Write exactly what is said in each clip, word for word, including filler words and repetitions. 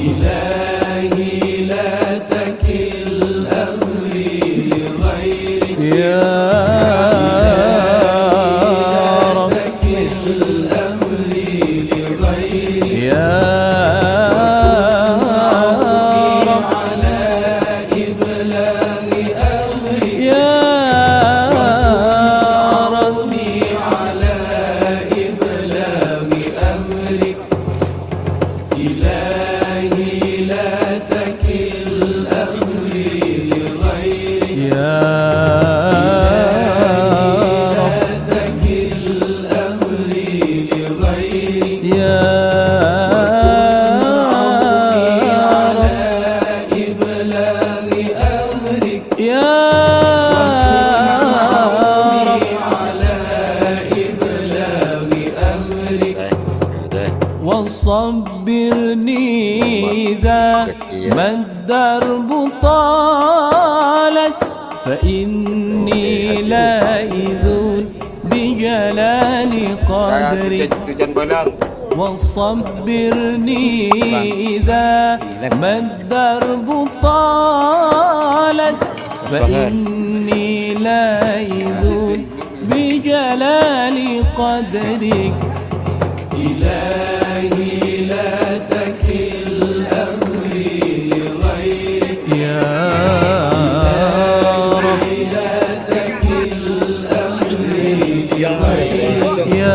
إلهي لا تكل أمري لغيرك يا وصبرني إذا ما الدرب طالت فإني لائذ بجلال قدرك وصبرني إذا ما الدرب طالت فإني لائذ بجلال قدرك إلهي لا تكل أمري لغيرك يا رب لا تكل أمري لغيرك يا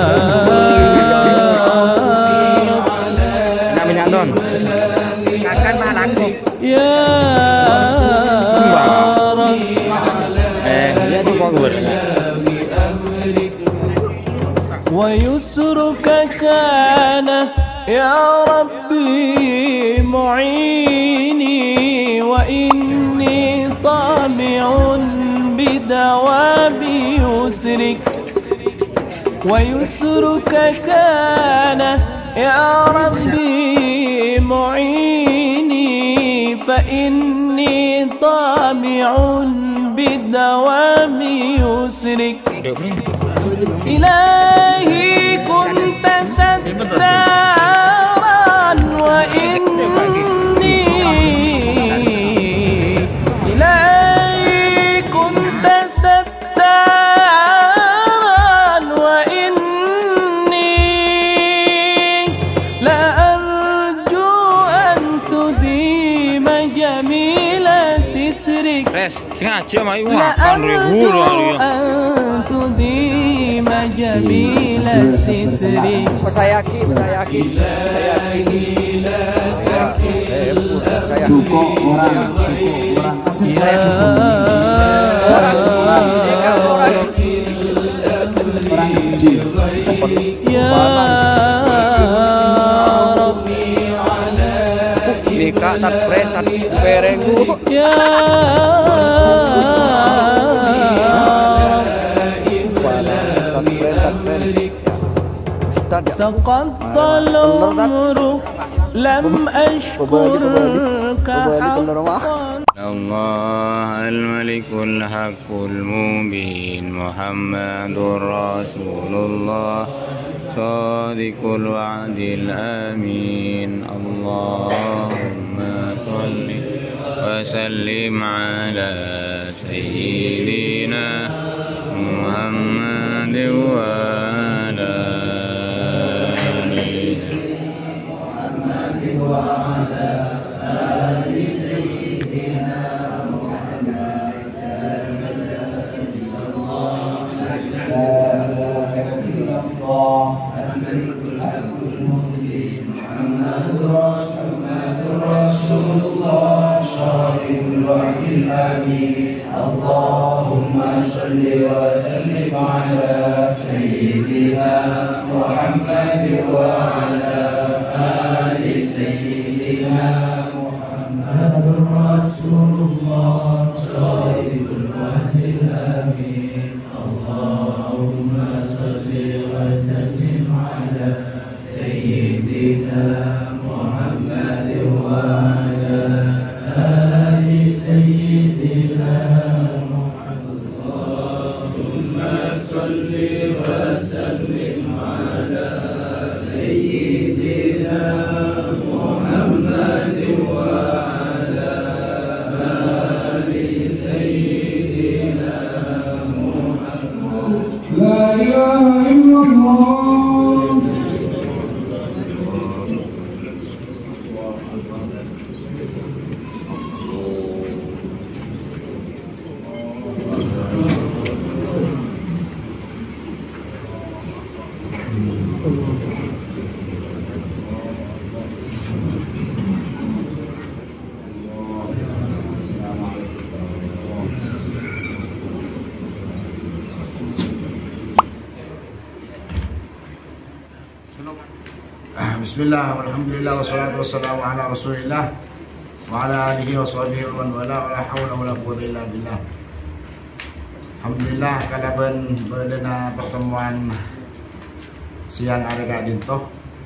ويسرك كان يا ربي معيني وإني طامع بدوام يسرك ويسرك كان يا ربي معيني فإني طامع بدوام يسرك إلهي كنت ستارا وإني إلهي كنت ستارا وإني لأرجو أن تديم جميل سترك لأرجو أن تديم جميل سترك Persayaki, persayaki, persayaki. Duko orang, duko orang kasih saya duko. Orang kecil. Ya Rabbi ala Nika tak keren, tak berenggu. Ya تقضى العمر لم أشكرك حقا الله الملك الحق المبين محمد رسول الله صادق الوعد الأمين اللهم صل وسلم على سيدنا محمد وعلى اللهم صل وسلم على سيدنا محمد وعلى آل سيدنا محمد رسول الله صادق الوعد الأمين اللهم صل وسلم على سيدنا محمد وعلى آل سيدنا وسلم على سيدنا محمد Bismillah, alhamdulillah, wassalatu wassalamu ala rasulillah wa ala alihi wa sahbihi wa man wala wa la hawla wa la quwwata illa billah. Alhamdulillah kalau ben berdena pertemuan siang hari kadin toh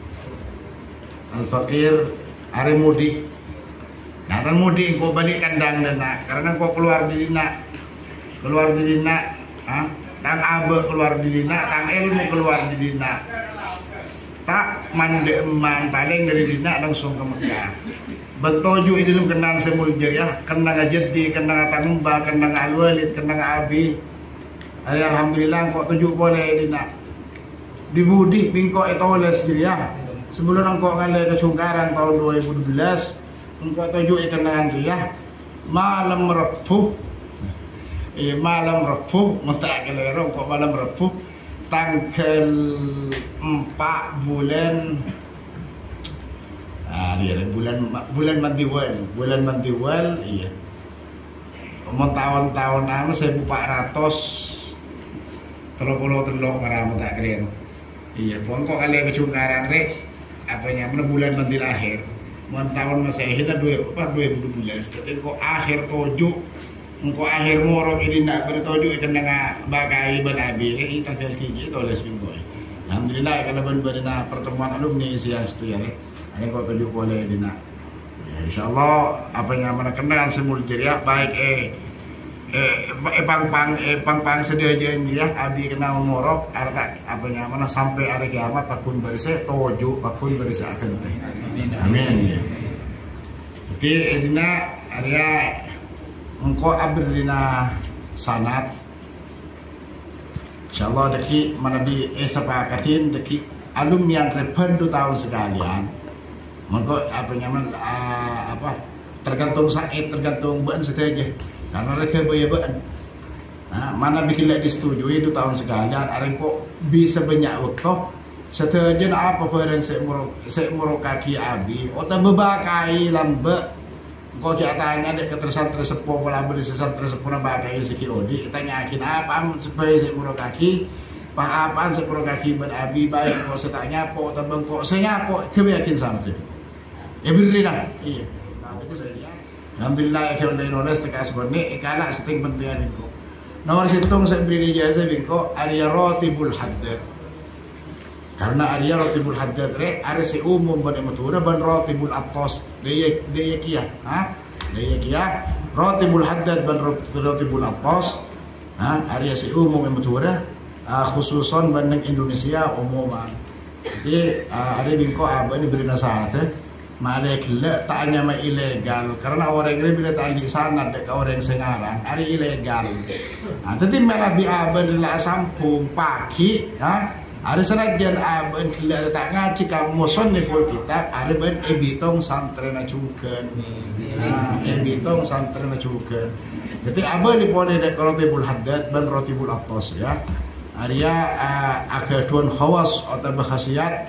Al-Fakir hari mudik. Nah kan mudik kau balik kandang dena karena kau keluar di dina keluar di dina ha? Tang abe keluar di dina, tang ilmu keluar di dina. Tak mande eman paling dari dina langsung ke Mekah. Bentoju itu kenang semul jariah, kenang jadi, kenang tangumba, kenang alwalid, kenang abi. Alhamdulillah kok tujuh boleh dina. Dibudi bingko etoles jariah. Sebelum engkau ngalai ke Cungkarang tahun dua ribu dua belas, engkau tujuh kenangan jariah. Malam Rabu. Eh, malam Rabu, mutak kelero kok malam Rabu tanggal empat bulan ah iya bulan bulan Mandiwal, bulan Mandiwal iya. Mau tahun-tahun anu seribu empat ratus tiga puluh tiga ngaramu tak kelero. Iya, pun kok kali ke Cungkarang rek apanya mana bulan Mandil akhir. Mau tahun Masehi dah dua apa dua ribu dua belas, tapi kok akhir tujuh engkau akhir morok ini nak bertoju ikan dengan bagai benabi ini tanggal kiji oleh seminggu. Alhamdulillah kalau benar pertemuan alumni siang itu ya. Ini kau tuju boleh di nak. Ya, Insyaallah apa yang mana kenal semul jeriah baik eh eh pang pang eh pang pang sedia jeriah abi kenal morok arta apa yang mana sampai hari kiamat pakun berise toju pakun berise akan teh. Amin. Jadi edina area engkau abdina sanat insyaallah deki manabi esapakatin deki alumni yang repen dua tahun sekalian engkau apa nyaman uh, apa tergantung saat tergantung bukan saja karena mereka bayar bukan nah, mana bikin lagi disetujui dua tahun sekalian ada kok bisa banyak waktu setelah apa barang saya murok saya murok kaki abi atau bebakai lambe. Kau kita tanya dek keterusan tersepuh pola beli sesan tersepuh nama kayak si Odi tanya yakin apa supaya si murah kaki pak apaan si murah kaki berabi baik kau setanya po atau bengkok saya po kebiakin sama tu ya beri lah iya itu saya alhamdulillah kalau dari noles tekas bone ikalah setting pentingnya bingko nomor situng saya beri ijazah bingko Arya Rotibul Haddad karena Arya Rotibul Haddad re are si umum ban matura ban Rotibul Atos dia dia kia ha dia kia Rotibul Haddad ban Rotibul Atos ha Arya si umum matura khususon ban Indonesia umuman jadi ada bingko apa ini beri nasihat malek le tak hanya ma ilegal karena orang ini bila tak di sana dekat orang sengarang ada ilegal nah tapi malah bi aban la sampung pagi ha ada senajan aben kila tak ngaji kamu musanniful kitab ada ben ebitong santren acukeun. Nah, ebitong santren acukeun. Jadi aben dipone dek Rotibul Haddad ben Rotibul Atos ya. Arya agak tuan khawas atau berkhasiat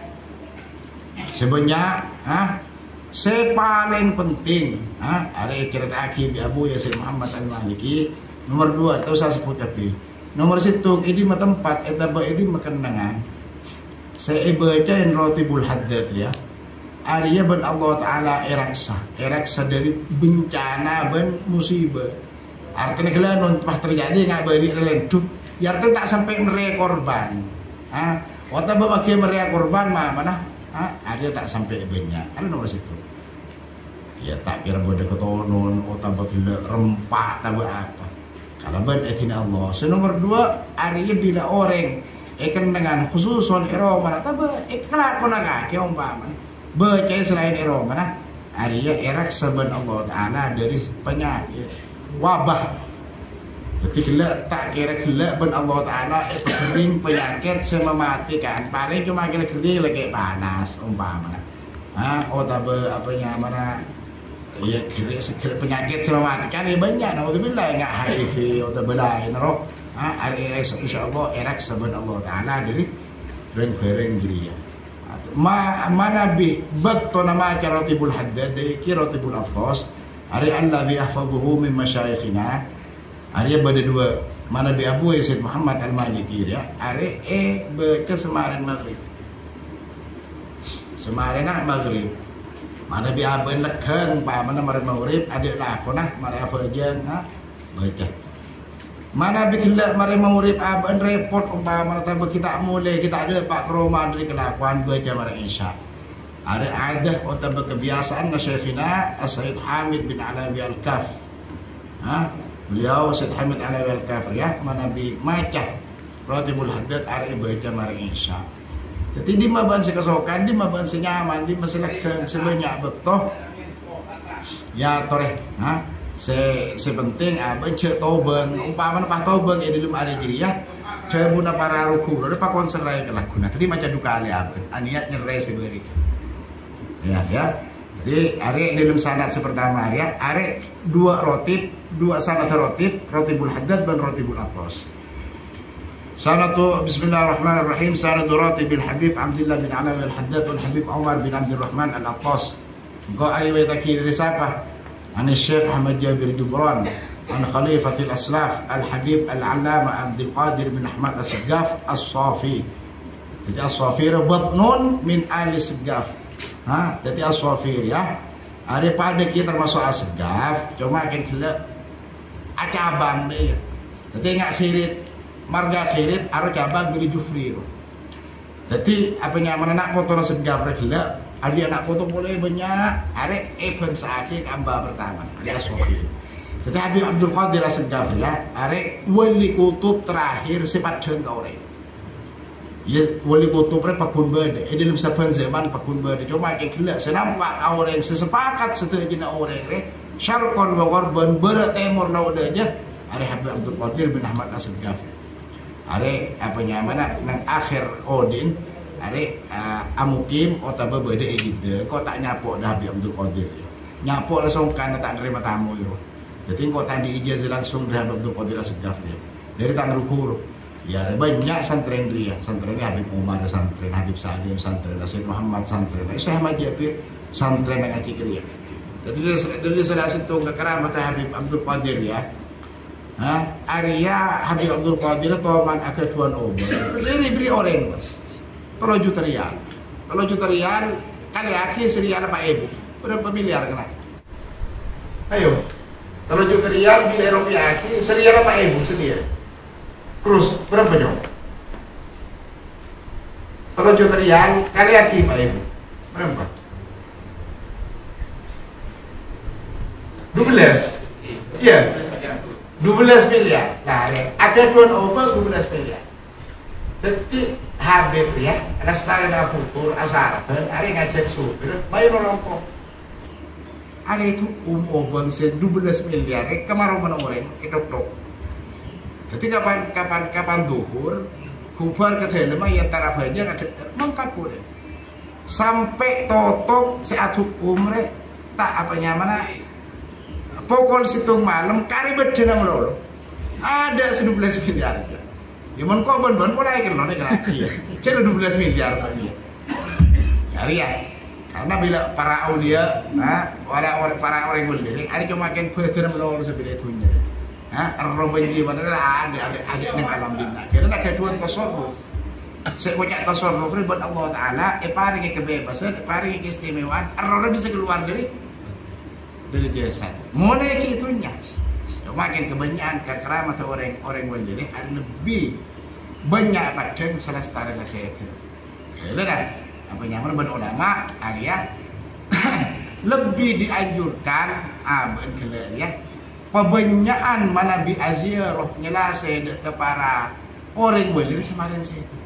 sebenarnya ah se paling penting ah ada cerita akhi bi Abu Yasin Muhammad Al-Maliki nomor dua atau saya sebut tapi nomor situ ini mah tempat etaba ini makenangan saya bacain Rotibul Haddad ya Arya ben Allah Ta'ala eraksa eraksa dari bencana ben musibah artinya kalau non terjadi nggak balik relentu ya artinya tak sampai meria korban ah waktu bagi meria korban mah mana ah Arya tak sampai banyak ada nomor situ ya tak kira boleh ketonon atau bagi rempah tak apa kalau ben etina Allah. So nomor dua Arya bila orang ikan dengan khususon ero mana tabe ikla kona kaki umpama. Baca selain ero mana Arya erak saban Allah Taala dari penyakit wabah. Jadi kela tak kira kela ben Allah Taala itu kering penyakit semematikan. Paling cuma kira kering lagi panas umpama. Ah, oh tabe apanya mana ya kira sekira penyakit semematikan ya banyak naudzubillah enggak H I V atau belai nerok ah ada insyaallah erak saban Allah Taala dari reng-reng dia ma mana bi bakto nama Rotibul Haddad dari Rotibul Atos ari allazi yahfazuhu min masyayikhina ari pada dua mana bi Abu Yasin Muhammad Al-Maliki ya ari eh baca semarin maghrib semarena maghrib. Mana bi aben lekeng pa mana mari maghrib adik lah aku nah mari apa aja nah baca. Mana bi kila mari maghrib aben repot umpama mana kita mulai kita ada pak kroma dari kelakuan baca mari isya. Ada ada atau kebiasaan Syekhina Sayyid Hamid bin Alawi Al-Kaf. Ha? Beliau Sayyid Hamid Alawi Al-Kaf ya, mana bi macam Ratibul Haddad ari baca mari isya. Jadi di maban sekasokan, di maban senyaman, di masalah sebanyak betul. Ya tore, ha? Se sepenting apa cek tobeng, umpama apa tobeng ini dalam ada jiriah. Saya guna para ruku, ada pak konser raya kelakuna. Jadi macam duka ali apa, aniat nyerai seberi. Ya ya. Jadi are dalam sanad pertama ya, are dua rotib, dua sanad rotib, Ratibul Haddad dan Ratibul Aqras. Sanadu bismillahirrahmanirrahim sanadu Ratibul Habib Abdullah bin Alawi Al-Haddad wal Habib Umar bin Abdurrahman Al-Aqras. Engkau ali wa takir dari siapa? Ani Syekh Ahmad Jabir Jubran, an Khalifatul Aslaf Al-Habib Al-Allama Abdul Qadir bin Ahmad As-Saggaf As-Safi. Jadi As-Safi batnun min ali Saggaf. Ha, jadi As-Safir ya. Ada pada kita termasuk As-Saggaf, cuma akan kira cabang dia. Jadi ingat khirit, marga khirit, ada cabang dari Jufri. Jadi apa yang mana nak foto As-Saggaf kira, ada anak foto boleh banyak. Ada event sakit kamba pertama, ada As-Safir. Jadi Habib Abdul Qadir As-Saggaf ya, ada wali kutub terakhir sifat jengkau orang. Ya wali kutub mereka pakun berde, eh dalam saban zaman pakun berde. Cuma kira senampak orang sesepakat setuju orang re, syarqan wa gharban barat timur laut aja. Ada Habib Abdul Qadir bin Ahmad As-Saggaf. Ada apa namanya nang akhir Odin, ada uh, amukim otaba berde gitu. Kau tak nyapok dah Habib Abdul Qadir. Nyapok langsung kan tak nerima tamu yo. Jadi kau tadi ijazah langsung dari Habib Abdul Qadir As-Saggaf dia. Dari tangan rukur. Ya banyak santren dia, santren Habib Umar, santren Habib Salim, santren Sayyid Muhammad, santren Syekh Ahmad Jabir, santren yang acik dia. Jadi dari salah satu kekeramat Habib Abdul Qadir ya. Ha, Arya Habib Abdul Qadir toman akal tuan obat. Beri beri orang. Tolong juta rial. Tolong juta rial kali akhir serial apa ibu? Berapa miliar kena? Ayo. Tolong juta rial bila rupiah akhir serial apa ibu sedia? Terus berapa jam? Kalau juta rial kali lagi Pak Ibu berapa? dua belas. Iya. dua belas miliar. Nah, ada tuan obat dua belas miliar. Jadi Habib ya, Lestarian Futur asal, ada ngajak supir, bayar rokok. Ada itu um obat se dua belas miliar. Kemarin mana orang itu pro. Jadi kapan kapan kapan duhur, kubar ke dalam ya taraf aja ada lengkap boleh. Sampai totok saat umre tak apa nyamana. Pokok situng malam kari bedena melolo. Ada dua belas miliar. Ya mon kok bon-bon mulai kan nek lagi ya. Jadi dua belas miliar lagi. Hari ya. Karena bila para aulia, nah, orang para orang mulia, ada cuma makin bedena melolo sebeda itunya. Ha, orang banjir mana lah ada ada ada yang alam dinah. Karena nak kedua tasawuf. Saya baca tasawuf buat Allah Taala, eh paringi kebebasan, paringi keistimewaan. Orang bisa keluar dari dari jasad. Mulai itunya. Makin kebanyakan kekeramat orang orang banjir ada lebih banyak pada selestari nasihat. Kalau dah apa nyaman ben ulama Arya lebih dianjurkan aben kelak ya. Kebanyakan mana bi aziarah nyelasai ke para orang boleh semarin saya itu.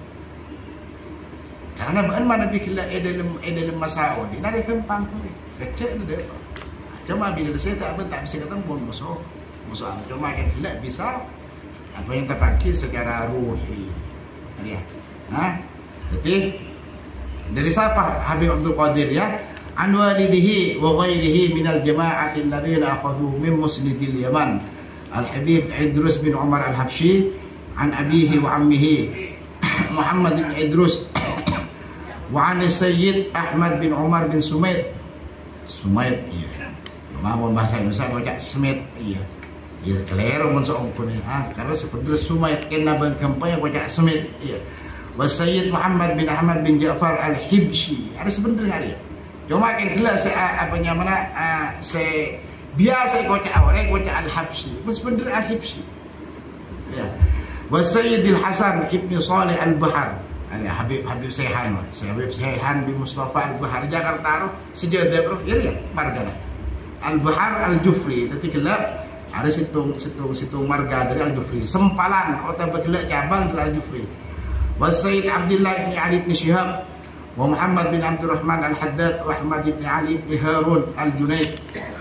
Karena bahan mana bi kila edalam edalam masao di nari kempang tu. Sekecil ada apa? Cuma bila saya tak ben tak bisa ketemu musuh musuh. Cuma kan kila bisa apa yang terpakai secara ruhi. Ya. Nah, jadi dari siapa Habib Abdul Qadir ya? An walidihi wa ghairihi min al-jama'ati alladhina akhadhu min musnidil Yaman Al-Habib Idrus bin Umar Al-Habsyi an abihi wa ammihi Muhammad bin Idrus wa an Sayyid Ahmad bin Umar bin Sumaid Sumaid iya mau bahasa Indonesia baca Smith iya iya kelero mun soong pun ah karena sebenarnya Sumaid kena bang kampanye baca Smith iya Wasayyid Muhammad bin Ahmad bin Ja'far Al-Hibshi. Ada sebenarnya dia. Cuma kan kira saya apa namanya uh, saya biasa kocak orang kocak Al-Habsyi. Sebenarnya Al-Hibshi. Ya. Wasayyid Al-Hasan Ibn Salih Al-Bahar. Ada Habib Habib Sayhan. Saya Habib Sayhan bin Mustafa Al-Bahar Jakarta ro sejadah bro. Ya ya marga. Al-Bahar Al-Jufri. Tapi kira ada situng situng situng marga dari Al-Jufri. Sempalan kota bergelak cabang dari Al-Jufri. Wasayyid Abdullah bin Ali bin Shihab wa Muhammad bin Abdurrahman Al-Haddad wa Ahmad bin Ali bin Harun Al-Junaid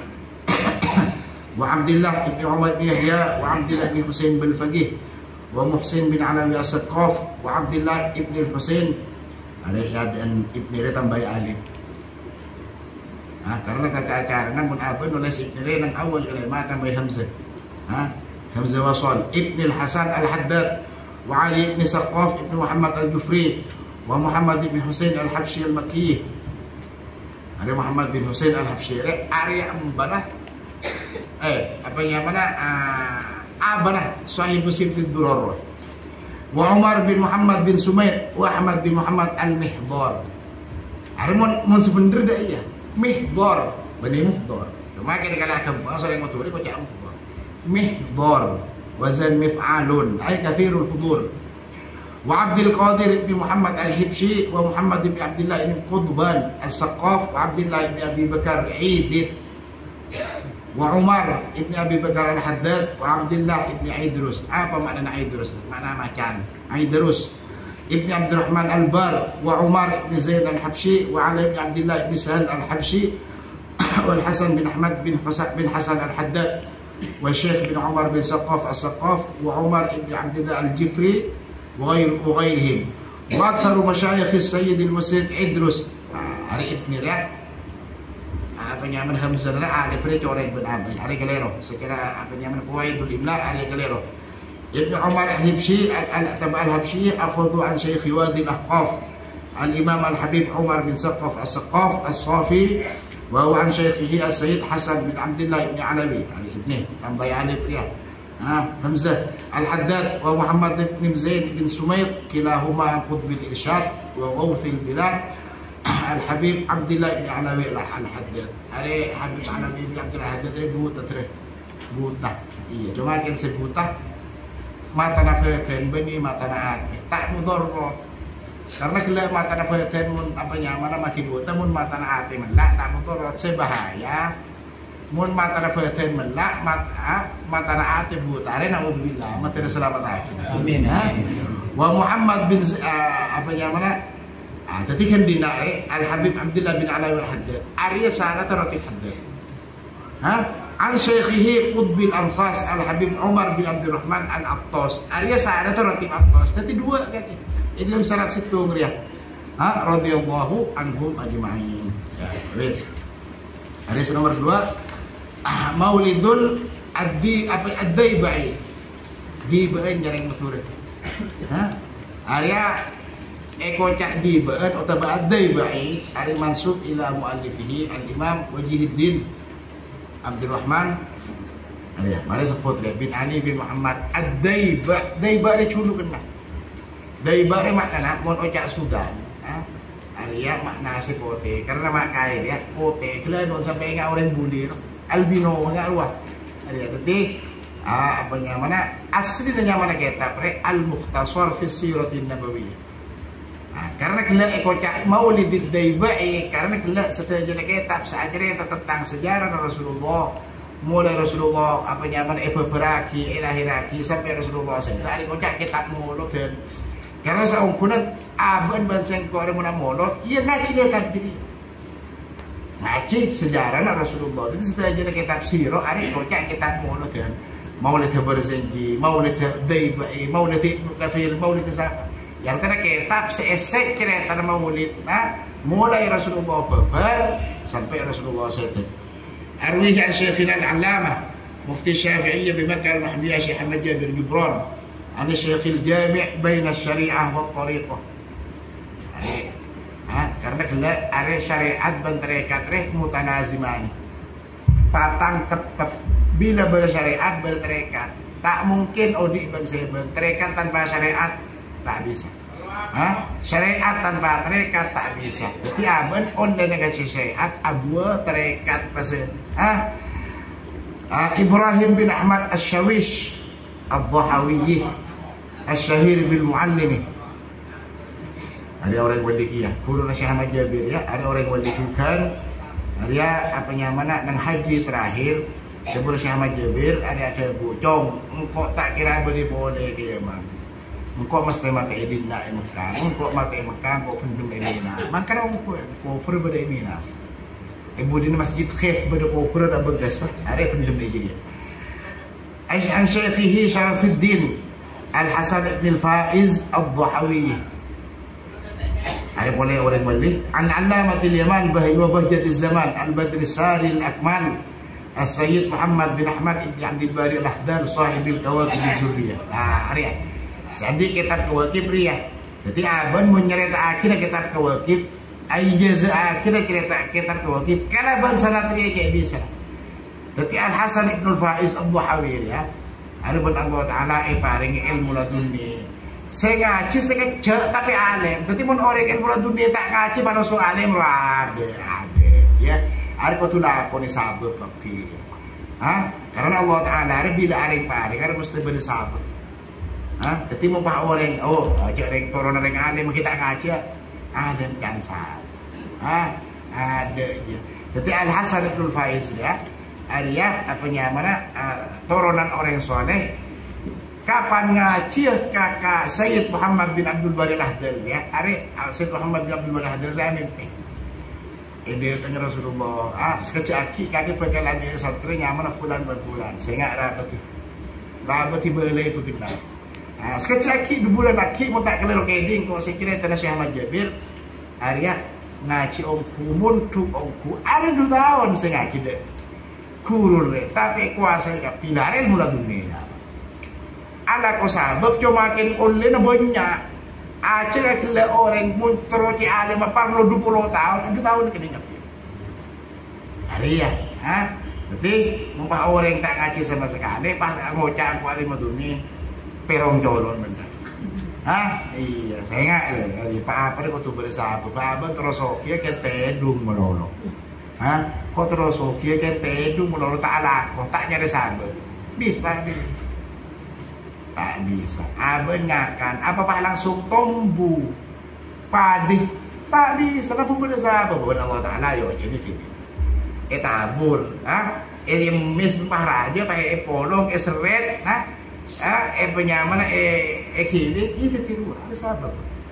wa Abdullah bin Umar bin Yahya wa Abdullah bin Husain bin Faqih wa Muhsin bin Alawi As-Saqaf wa Abdullah bin Husain alaihi dan ibni dia tambah alif. Ha, karena kata acarangan pun apa nulis ibni nang awal kalimat tambah hamzah. Ha, hamzah wasal ibni Al-Hasan Al-Haddad wa Ali bin Saqaf ibn Muhammad Al-Jufri wa Muhammad bin Husain Al-Habsyi Al-Makki. Ada Muhammad bin Husain Al-Habsyi area Ambanah eh apa yang mana Abanah Sahib Sibid Durar wa Umar bin Muhammad bin Sumaid wa Ahmad bin Muhammad Al-Mihbar. Ada mon sebenarnya iya Mihbar benih Mihbar. Cuma kini kalau kamu sering mau tulis kau cakap Mihbar wazan mif'alun ay kathirul hudur. Wa Abdul Qadir bin Muhammad Al-Hibshi wa Muhammad bin Abdullah bin Qudban As-Saqaf wa Abdullah bin Abi Bakar Idid wa Umar bin Abi Bakar Al-Haddad wa Abdullah bin Aidrus. Apa makna Aidrus? Makna macan. Aidrus ibn Abdurrahman Al-Bar wa Umar bin Zaid Al-Habshi wa Ali bin Abdullah bin Sahal Al-Habshi wa Al-Hasan bin Ahmad bin Husain bin Hasan Al-Haddad والشيخ بن عمر بن سقاف السقاف وعمر بن عبد الله الجفري وغير وغيرهم واكثر مشايخ السيد المسند إدرس hari ibni dia apa nyaman hamzah lah ada pergi orang berabai hari kelero secara apa nyaman kuai itu limla hari kelero Ibn Umar Al-Hibshi al-Tabah Al-Habshi akhudhu an Syekh Wadi Al-Ahqaf Al-Imam Al-Habib Umar bin Saqaf As-Saqaf As-Safi wa huwa an Syekhihi As-Sayyid Hasan bin Abdullah ibn Alawi hari ibni tambah alif dia ha hamzah Al-Haddad wa Muhammad bin Zaid bin Sumayd kilahuma qutb al-irsyad wa ghawth al-bilad Al-Habib Abdullah ibn Alawi Al-Haddad hari Habib Alawi bin Abdullah Al-Haddad dia buta terus buta iya cuma kan sebuta mata nafeten beni mata naat tak mudor karena gelap mata nafeten mun apa nyaman makin buta mun mata naat melak tak mudor sebahaya mun mata nafeten melak mata mata naat buta are naudzubillah mata selamat akhir amin wa Muhammad bin apa nyaman ah tadi kan dinare Al-Habib Abdullah bin Alawi Al-Haddad arya sana taratib haddad ha an syekhihi Qutbil Al-Fas Al-Habib Umar bin Abdurrahman Al-Attas arya sana taratib Attas tadi dua kaki ini dalam syarat situ ngeriah ha radhiyallahu anhum ajma'in ya wes hadis nomor dua ah, Maulidul Addi apa Ad-Daibai di baen jarang matur ha arya eko cak di baen atau Ad-Daibai ari mansub ila muallifihi al-Imam Wajihuddin Abdurrahman arya mari sebut bin Ali bin Muhammad Ad-Daiba Daiba dia culu kena Daiba dia makna mon ocak Sudan ha arya makna si pote karena makai dia pote kela non sampai ngak orang budi albino ngak ruah arya tadi ah apa mana asli nya mana kitab re Al-Mukhtasar fi Siratin Nabawiyyah. Nah, karena kena ekocak Maulidid Daibai karena kena setelah jadi kitab seajarnya tentang sejarah Rasulullah mulai Rasulullah apa nyaman ebeberaki elahiraki sampai Rasulullah sampai kocak kitab mulut dan karena seungkunan aban banseng kau ada mana mulut ia ngaji kitab diri ngaji sejarah Rasulullah itu setelah jadi kitab sirah ada kocak kitab mulut dan Maulid Barzanji Maulid Daibai Maulid Ibnu Katsir Maulid siapa yang kena kitab seesek cerita maulid nah mulai Rasulullah babar sampai Rasulullah sedih arwih an Syekhina al-Allamah Mufti Syafi'iyya di Makkah al-Mahmiyah Syekh Ahmad Jabir Gibran an Syekh al-Jami' baina syariah wa tariqah ha karena kena ada syariat dan tarekat reh mutanazimani patang tetap bila bersyariat bertarekat tak mungkin odi bangsa bertarekat tanpa syariat tak bisa Ha? Syariat tanpa tarekat tak bisa. Jadi aben online dengan syariat abua tarekat pasal. Ha? Uh, Ibrahim bin Ahmad Asy-Syawish Ad-Dhahawi Asy-Syahir bil Muallim. Ada orang wali kia, guru Syekh Ahmad Jabir ya, ada orang wali juga. Dia apa namanya nang haji terakhir sebelum Syekh Ahmad Jabir ada ada bocong, engkau tak kira beri boleh ke mang. Engkau mesti mati edin nak Mekah, engkau mati Mekah, engkau pendem Mina. Maka engkau engkau per beri Mina. Ibu di masjid khif ber kufur dan berdasar ada pendem jadi. An Syekhihi Syarafuddin Al-Hasan ibn Al-Faiz Ad-Dhahawi. Ada boleh orang wali. An Allamatil Yaman bahwa bahjatiz zaman Al-Badri Saril Akmal As-Sayyid Muhammad bin Ahmad ibn Abdul Bari Al-Ahdal sahibil Kawakib al-Jurriyah. Nah, hari Sandi kitab Kawakib Riyah. Jadi aban menyerita akhirnya kitab Kawakib, ayjaza akhirnya cerita kitab Kawakib. Kalau ban sanad riya kayak bisa. Jadi Al-Hasan ibn Al-Faiz Ad-Dhahawi ya. Ada ban Allah Taala e paring ilmu laduni. Saya ngaji, saya kejar tapi alim. Jadi mun orang ilmu laduni tak ngaji pada soal alim ada, ada. Ya, ada kau tu lah kau ni sabar tapi. Ha? Karena Allah Taala ada bila ada paring, ada mesti bersabar. Ha? Jadi mun pak orang, oh, cak orang turun orang alim kita ngaji, alim kan sah. Ha? Ada je. Jadi Al-Hasan ibn Faiz ya. Arya apa namanya uh, turunan orang soleh. Kapan ngaji kakak Sayyid Muhammad bin Abdul Bari Al-Ahdal ya. Are Sayyid Muhammad bin Abdul Bari Al-Ahdal lah mimpi. Ide tanya Rasulullah, ah sekecil aki kaki pekalan dia santri nyaman bulan berbulan. Saya nggak rapati. Rapati belai begitu. Ah sekecil aki dua bulan aki mau tak kelero keding kok saya kira tanah Syekh Ahmad Jabir. Arya ngaji omku muntu omku ada dua tahun saya ngaji deh. Kurun deh, tapi kuasa ka pinarin mula dunia. Ala ko sabab cuma makin ulit na banyak. Aja kira orang muntro ci alim parlo dua puluh tahun, dua tahun kini ngaji. Hari ya, ha? Jadi mumpah orang tak ngaji sama sekali, pas ngocak aku alim dunia, perong jolon benar. Hah? Iya, saya nggak le. Pak apa ni kau tu bersahabat, Pak Abang terus oke ke tedung melolo. Hah? Kau terus oke ke tedung melolo tak ala, kau tak nyari sahabat. Bis, Pak, bis. Tak bisa. Abang ngakan, apa-apa langsung tombu, padi. Tak bisa, tak pun bersahabat. Bukan Allah Taala yo, jadi jadi. Eh tabur, ah? Eh mis raja, pakai polong, eh seret, ah? Ah, eh penyaman eh eh kini ini tiru ada sahabat.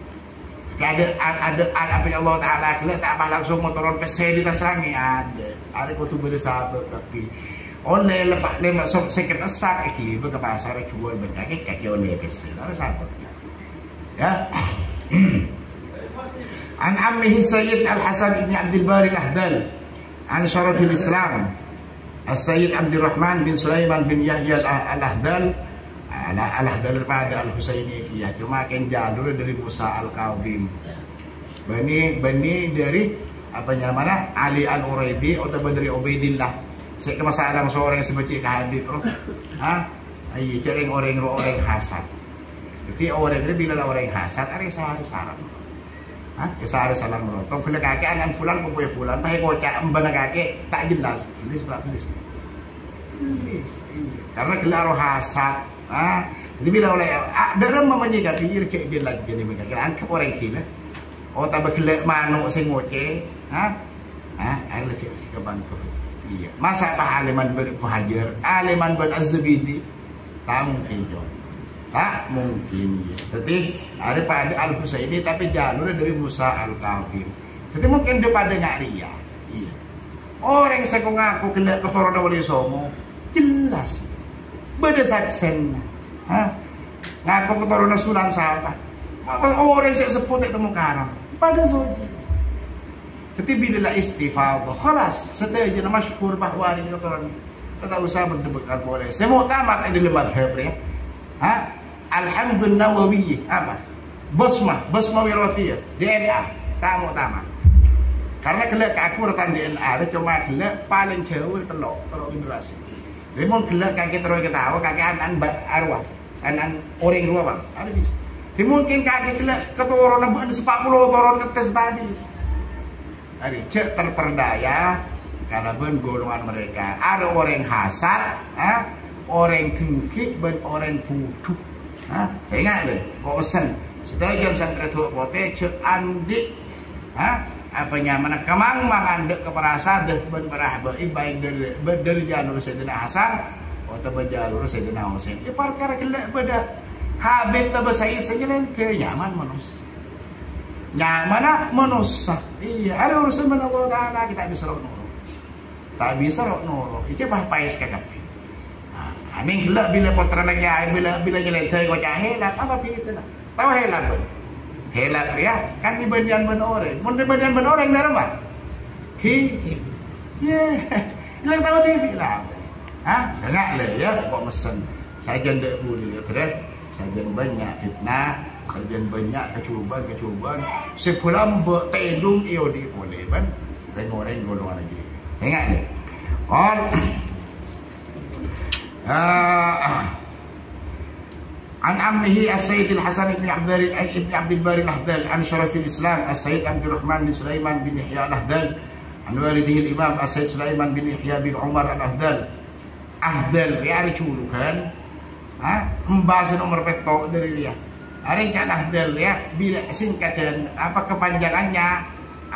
Ada ada ada apa yang Allah Taala kira tak apa langsung motoron pese di tas rangi ada. Ada kau tu bersahabat tapi oleh lepas le masuk seket esak iki ke pasar jual berkaki kaki oleh pese. Ada sahabat. Ya. An ammihi Sayyid Al-Hasan ibn Abdul Bari Al-Ahdal an Syarafil Islam As-Sayyid Abdul Rahman bin Sulaiman bin Yahya Al-Ahdal Al-Ahdal pada Al-Husaini kia cuma kan jalur dari Musa Al-Kawim bani bani dari apa namanya Ali Al-Uraidi atau dari Ubaidillah saya ke masalah seorang yang sebaca ke Habib bro ha ayi cari orang orang hasad jadi orang ini bila orang hasad ada sehari salam ha sehari salam bro tong kena kakek anan fulan kumpul fulan baik kocak embana kakek tak jelas tulis berapa tulis tulis karena gelar hasad. Ah, jadi bila oleh dalam mamanya kafir cek je lagi jadi mereka kira angkat orang kira. Oh tak berkelak manu saya ngoce, ha? Ha, ada cek ke bantu. Iya. Masa apa aliman bermuhajir, aliman berazbidi? Tak mungkin jo. Tak mungkin. Jadi ada pada Al-Husaini tapi jalur dari Musa Al-Kawim. Jadi mungkin dia pada ngaria. Iya. Orang saya ngaku kena keturunan wali songo jelas. Berdasarkan ha ngaku keturunan Sunan siapa orang saya sebut itu mukarram pada soji tapi bila istifadhah khalas setelah nama syukur bahwa ini keturunan tak usah berdebatkan boleh semua tamat di madhab ya ha Alhamdulillah Nawawi apa basmah basmah wirathiyah D N A tamu tamat karena kelak keakuratan D N A itu cuma kelak paling jauh telok telok generasi. Jadi mau gelak kaki terus ketawa kaki anan arwah anan orang dua bang ada bisa. Ti mungkin kaki kila keturun nambah sepak puluh turun ke tes tadi. Jadi cek terperdaya karena ben golongan mereka. Ada orang hasad, ha? Orang tengkik, ben orang tutup. Ha? Saya ingat deh, kok pesen. Setelah sang ketua pote cek andi, ha? Apa nyaman kemang mangan dek keperasa dek ben perah baik baik dari dari jalur Sayyidina Hasan atau jalur Sayyidina Husain. Ya perkara kila beda. Habib Tabah Said saja lente nyaman manusia. Nyaman manusia. Iya, ada urusan dengan Allah Ta'ala kita bisa rok nurut. Tak bisa rok nurut. Itu bah pais kakak. Amin gila bila potran lagi bila bila jelente kau cah helat apa begitu lah. Tahu helat ben? Helat ya kan di bagian ben orang. Mun di bagian ben orang dari mana? Ki. Ya. Hilang tahu sih bilang. Hah? Sangat le ya kok mesen. Saja ndak boleh terus. Sajian banyak fitnah, sajian banyak kecubaan-kecubaan. Sepulang bertedung iyo di boleh kan? Reng-reng golongan aja. Saya ingat ni. All. An ammihi as-Sayyid al-Hasan ibn Abdul ibn Abdul Bari al-Ahdal an Syaraf al-Islam as-Sayyid Abdul Rahman bin Sulaiman bin Yahya al-Ahdal an walidihi al-Imam as-Sayyid Sulaiman bin Yahya bin Umar al-Ahdal. Ahdal ya diculukan. Ha, membahas nomor petok dari dia. Hari kan Ahdal ya, bila singkatan apa kepanjangannya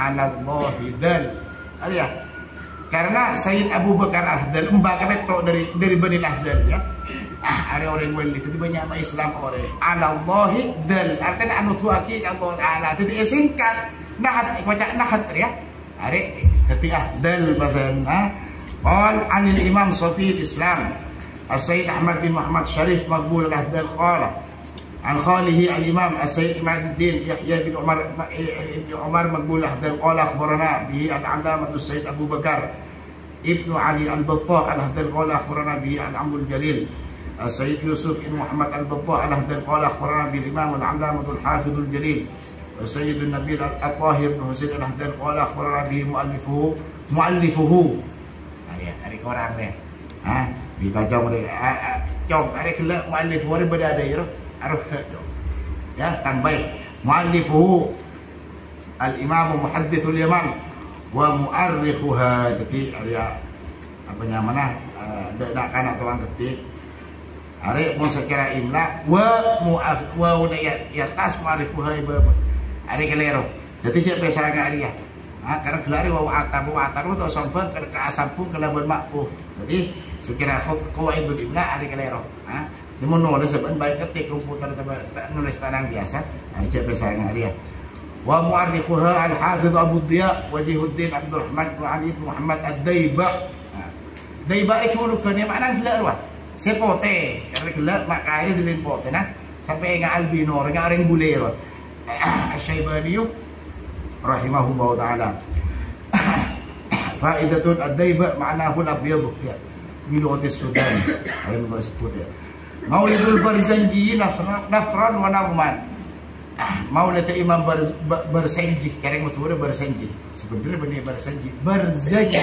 Al-Wahidal. Ada ya. Karena Sayyid Abu Bakar Ahdal membaca petok dari dari Bani Ahdal ya. Ah, ada orang wali itu banyak sama Islam orang. Al-Wahidal artinya anu tuaki Allah Taala. Jadi singkat nahat baca nahat ya. Hari ketika Ahdal bahasana qal anil Imam Safiyul Islam السيد أحمد بن محمد شريف مقبول الأهدال قال عن خاله الإمام السيد إمام الدين يحيى بن عمر بن عمر مقبول الأهدال قال أخبرنا به العلامة السيد أبو بكر ابن علي البطاء الأهدال قال أخبرنا به العم الجليل السيد يوسف بن محمد البطاء الأهدال قال أخبرنا به الإمام العلامة الحافظ الجليل السيد النبيل الطاهر بن حسين الأهدال قال أخبرنا به مؤلفه مؤلفه هذه orang deh. Ha? Di kacau mereka, cong, ada kelak muallif orang berada ya, aruf ya, tambah muallifuhu al-Imam Muhaddithul Yaman wa mu'arrikhuha. Jadi ada apa namanya, nak kanak orang ketik, ada mau secara imla wa mu'af wa unayat ya tas mu'arrikhuha ibu, ada kelero. Jadi dia pesan agak dia. Ha, karena kelari wa atar wa atar itu sampai ke asampun ke laban maktuf. Jadi sekira qawaidul imla ada kelero. Ha, di mana ada sebab baik ketik komputer tak nulis tanang biasa, ada cek pesan dia. Wa mu'arrikhuha al-Hafiz Abu Diya Wajihuddin Abdul Rahman wa Ali bin Muhammad ad-Daiba. Daiba itu lukan yang mana gila luar. Sepote, karena gila mak kaya dilin pote nah. Sampai enggak albino, enggak orang bule luar. Asy-Syaibani rahimahullah ta'ala. Faidatun ad-Daiba ma'nahu al-abyad ya. Bilughati Sudan. Ada yang sebut ya. Maulidul Barzanji nafran wa nagman. Maulid Imam Barzanji, kareng mutu Barzanji. Sebenarnya benih Barzanji. Barzanji.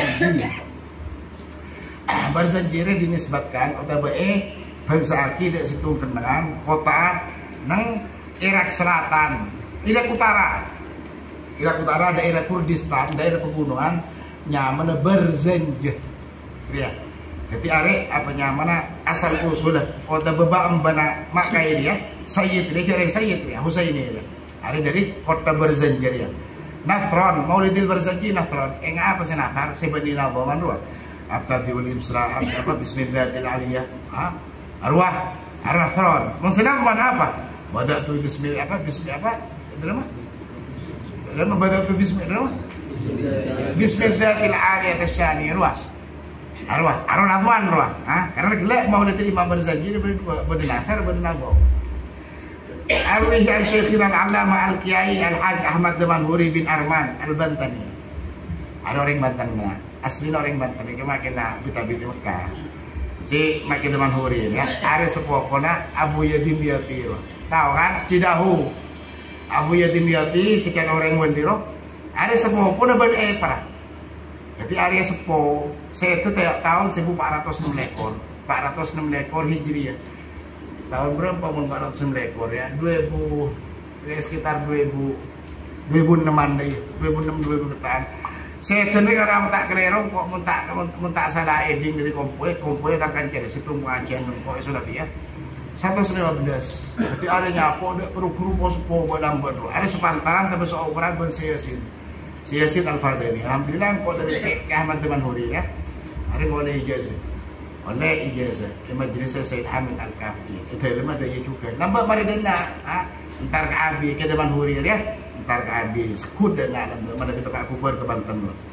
Barzanji ini dinisbatkan atau bae bangsa akidah situ kenangan kota nang Irak Selatan, Irak Utara. Irak Utara, daerah Kurdistan, daerah pegunungan, nyaman Barzanji. Ya. Jadi are apa nyaman asal usul kota bebam bana makai dia, Sayyid dia kira Sayyid dia, Husaini dia. Are dari kota Barzanji dia. Nafran, Maulidil Barzanji nafran. Eng apa sih nafar? Sebenarnya bawa manruah. Abtadiul imsra apa bismillahil aliyah. Ha? Arwah, arwah nafran. Maksudnya apa? Wadatu bismillah apa? Bismillah apa? Drama? Lama badatu bismillah. Bismillahil aliyah tasyani arwah. Arwah, arwah nafwan arwah. Ha? Karena gelak Maulid Imam Barzanji berdua berdasar bernabo. Arwih al-Syekhina al-Allamah al-Kiai al-Haj Ahmad Damanhuri bin Arman al-Bantani. Ada orang Bantennya, asli orang Banten itu makinlah bitabit di Mekah. Jadi makin Damanhuri ya. Ada sepupu kona Abu Yadim Yati. Tahu kan? Cidahu. Abu Yadim Yati sekian orang wendiro. Ada sepupu na ban eh para. Jadi area sepupu saya itu tiap tahun seribu empat ratus enam ekor, empat ratus enam ekor Hijriah. tahun berapa mun empat ratus ekor ya, dua ribu ya, sekitar dua ribu dua ribu enam deh, dua ribu enam dua ribu ketan. Saya tadi kalau tak kerero kok mun tak mun tak sadar eding dari kompoi, kompoi tak kan cari situ pengajian kok sudah dia. Satu lima belas. Jadi ada nyapo ada kru-kru pos-pos badang baru. Ada sepantaran tapi soal ukuran ben siasin. Siasin Al-Fadhani. Alhamdulillah kok dari ke Ahmad Dewan Huri ya. Ada kok ada ijazah. Oleh ijazah di Majelis Sayyid Hamid Al-Kafi. Itu ilmu ada juga. Nambah mari dana, ha? Entar ke Abi ke Dewan Huri ya. Entar ke Abi sekut dana mana kita Pak Kubur ke Banten loh.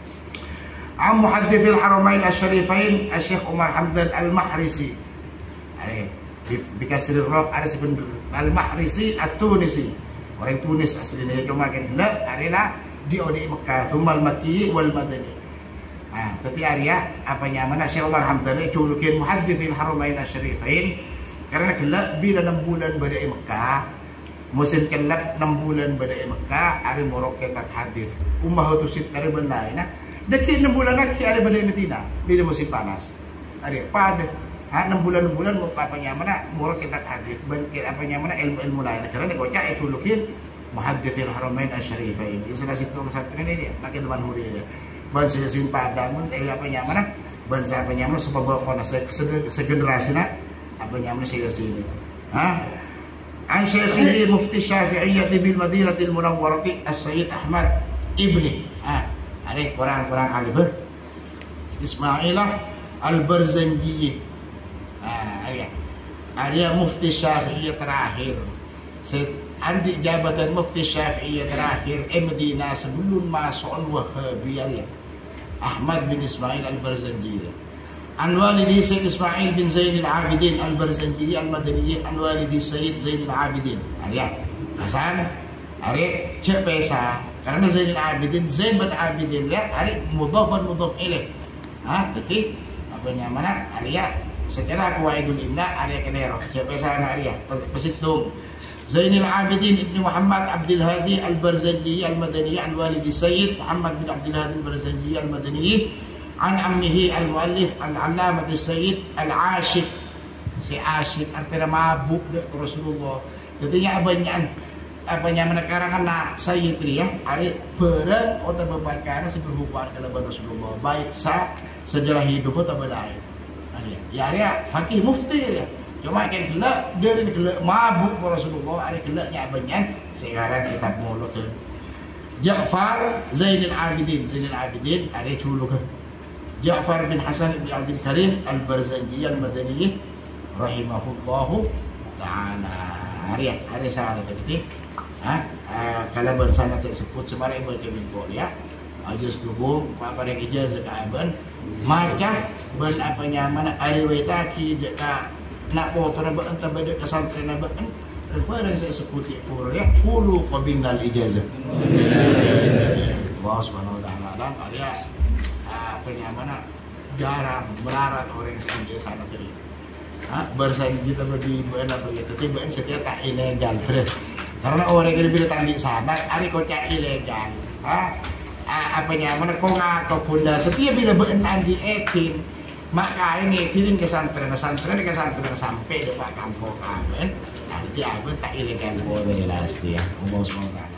Am Muhaddithil Haramain Asy-Syarifain Syekh Umar Hamdan Al-Mahrisi. Ada bikasir rob ada sebenarnya Al-Mahrisi At-Tunisi. Orang Tunis aslinya cuma kan hendak adalah di Odi Mekah, Thumal Makki wal Madani. Ah, tadi Arya apa nyaman Syekh Umar Hamdan julukin Muhaddithil Haramain Asy-Syarifain karena kelak bila enam bulan badai Mekah musim kelak enam bulan badai Mekah ada morok ketak hadis ummah tusit dari benda nah deki enam bulan lagi ada badai Medina bila musim panas ada pada ha enam bulan enam bulan mau apa nyaman morok ketak hadis ben apa nyaman ilmu-ilmu lain karena dikocak julukin Muhaddithil Haramain Asy-Syarifain istilah situ pesantren ini pakai Dewan Huri dia ban saya simpan damun eh apa nyaman ban saya apa nyaman sebab bawa saya segenerasi nak apa nyaman saya sini ha an Syekh Mufti Syafi'iyyah bil Madinatil Munawwarah As-Sayyid Ahmad Ibni ha ada orang-orang alif Ismailah Al-Barzanji ha ada ada Mufti Syafi'iyyah terakhir Andi jabatan Mufti Syafi'iyyah terakhir eh Medina sebelum masuk Al-Wahhabiyah Ahmad bin Ismail Al-Barzanji. An walidi Sayyid Ismail bin Zain Al-Abidin Al-Barzanji Al-Madani an walidi Sayyid Zain Al-Abidin. Arya Hasan Ari cek pesa karena Zain Al-Abidin Zain bin Abidin ya ari mudhaf dan mudhaf ilaih. Ha berarti apa namanya Arya secara qawaidul imla Arya kenero cek pesa Arya pesitung Zain Al-Abidin Ibn Muhammad Abdul Hadi Al-Barzanji Al-Madani an walidi Sayyid Muhammad bin Abdul Hadi Al-Barzanji Al-Madani an ammihi al-muallif al-allamah Sayyid Al-Ashik si Ashik artinya mabuk dengan Rasulullah tentunya abanyan apanya menekarkan nak Sayyid ya ari perang atau berperkara seberhubungan dengan Rasulullah baik sah sejarah hidup atau lain ya ya fakih mufti ya cuma kan kelak dari kelak mabuk Rasulullah ada kelaknya abanyan sekarang kitab mulut Ja'far Zain Al-Abidin Zain Al-Abidin ada julukan Ja'far bin Hasan bin Abdul Karim Al-Barzanji Al-Madani rahimahullahu ta'ala hari hari sana tadi ha kalau bersama saya sebut semari baca bingkol ya ajus dukung apa ada ijazah kaaban maka ben apa nyaman ada waitaki dekat nak foto nak entah beda kesantren nak ben barang saya sebut itu ya qulu qabilnal ijazah Allah Subhanahu wa taala dan ada apa namanya jarang melarat orang yang sana tadi ha bersaing kita bagi ben apa ya tapi ben setiap tak ilegal terus karena orang yang bila tadi sana ada kocak ilegal ha apa namanya kok ngaku bunda setiap bila ben di etin maka ini kirim ke santren, santren ke santren sampai depan kampung kamen, nanti aku tak ilegal boleh lah setia, umum semua.